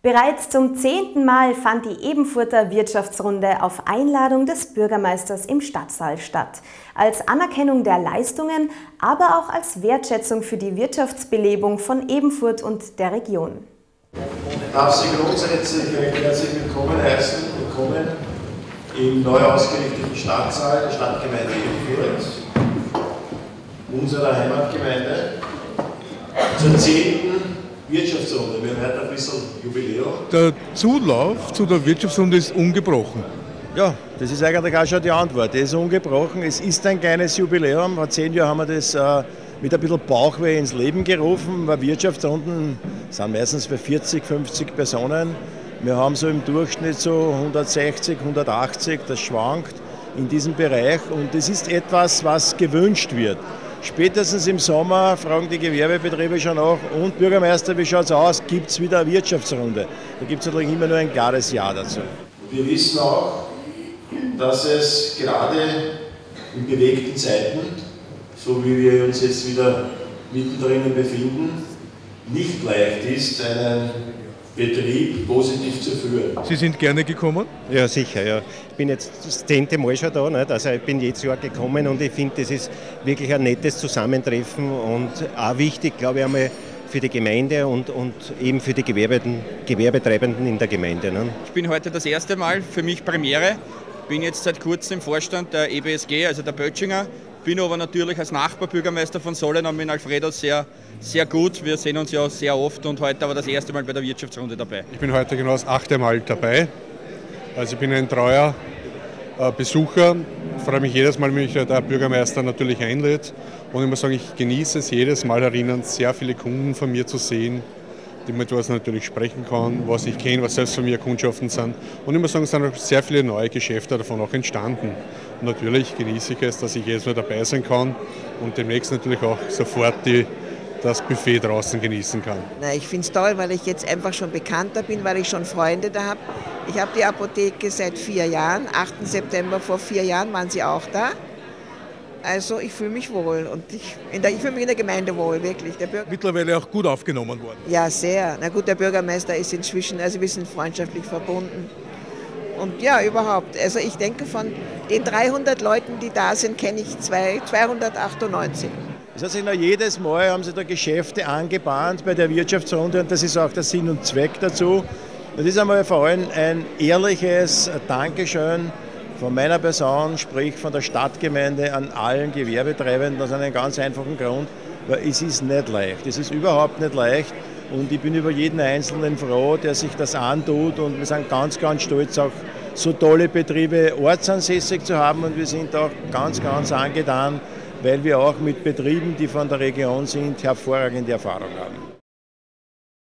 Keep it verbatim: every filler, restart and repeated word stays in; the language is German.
Bereits zum zehnten Mal fand die Ebenfurter Wirtschaftsrunde auf Einladung des Bürgermeisters im Stadtsaal statt. Als Anerkennung der Leistungen, aber auch als Wertschätzung für die Wirtschaftsbelebung von Ebenfurt und der Region. Ich darf Sie grundsätzlich recht herzlich willkommen heißen, willkommen im neu ausgerichteten Stadtsaal der Stadtgemeinde Ebenfurt, unserer Heimatgemeinde, zur zehnten Wirtschaftsrunde. Wir haben heute ein bisschen Jubiläum. Der Zulauf zu der Wirtschaftsrunde ist ungebrochen. Ja, das ist eigentlich auch schon die Antwort. Es ist ungebrochen. Es ist ein kleines Jubiläum. Vor zehn Jahren haben wir das äh, mit ein bisschen Bauchweh ins Leben gerufen. Weil Wirtschaftsrunden sind meistens für vierzig, fünfzig Personen. Wir haben so im Durchschnitt so hundertsechzig, hundertachtzig, das schwankt in diesem Bereich. Und das ist etwas, was gewünscht wird. Spätestens im Sommer fragen die Gewerbebetriebe schon nach, und Bürgermeister, wie schaut es aus, gibt es wieder eine Wirtschaftsrunde? Da gibt es natürlich immer nur ein klares Ja dazu. Wir wissen auch, dass es gerade in bewegten Zeiten, so wie wir uns jetzt wieder mittendrin befinden, nicht leicht ist, einen Betrieb positiv zu führen. Sie sind gerne gekommen? Ja, sicher. Ja. Ich bin jetzt das zehnte Mal schon da. Nicht? Also ich bin jedes Jahr gekommen und ich finde, das ist wirklich ein nettes Zusammentreffen und auch wichtig, glaube ich, einmal für die Gemeinde und, und eben für die Gewerbetreibenden in der Gemeinde. Ne? Ich bin heute das erste Mal, für mich Premiere. Bin jetzt seit kurzem im Vorstand der E B S G, also der Bötchinger. Bin aber natürlich als Nachbarbürgermeister von Sollenau mit Alfredo sehr, sehr gut. Wir sehen uns ja sehr oft und heute aber das erste Mal bei der Wirtschaftsrunde dabei. Ich bin heute genau das achte Mal dabei. Also ich bin ein treuer äh, Besucher. Ich freue mich jedes Mal, wenn mich der Bürgermeister natürlich einlädt. Und ich muss sagen, ich genieße es jedes Mal herinnen, sehr viele Kunden von mir zu sehen, die mit was natürlich sprechen kann, was ich kenne, was selbst von mir Kundschaften sind. Und ich muss sagen, es sind auch sehr viele neue Geschäfte davon auch entstanden. Und natürlich genieße ich es, dass ich jedes Mal dabei sein kann und demnächst natürlich auch sofort die, das Buffet draußen genießen kann. Na, ich finde es toll, weil ich jetzt einfach schon bekannter bin, weil ich schon Freunde da habe. Ich habe die Apotheke seit vier Jahren, achten September vor vier Jahren waren sie auch da. Also ich fühle mich wohl und ich, in der, ich fühle mich in der Gemeinde wohl, wirklich. Der Bürger Mittlerweile auch gut aufgenommen worden. Ja, sehr. Na gut, der Bürgermeister ist inzwischen, also wir sind freundschaftlich verbunden. Und ja, überhaupt. Also ich denke, von den dreihundert Leuten, die da sind, kenne ich zwei, zweihundertachtundneunzig. Das heißt, jedes Mal haben sie da Geschäfte angebahnt bei der Wirtschaftsrunde und das ist auch der Sinn und Zweck dazu. Das ist einmal vor allem ein ehrliches Dankeschön von meiner Person, sprich von der Stadtgemeinde an allen Gewerbetreibenden, aus einem ganz einfachen Grund, weil es ist nicht leicht. Es ist überhaupt nicht leicht und ich bin über jeden Einzelnen froh, der sich das antut und wir sind ganz, ganz stolz, auch so tolle Betriebe ortsansässig zu haben und wir sind auch ganz, ganz angetan, weil wir auch mit Betrieben, die von der Region sind, hervorragende Erfahrungen haben.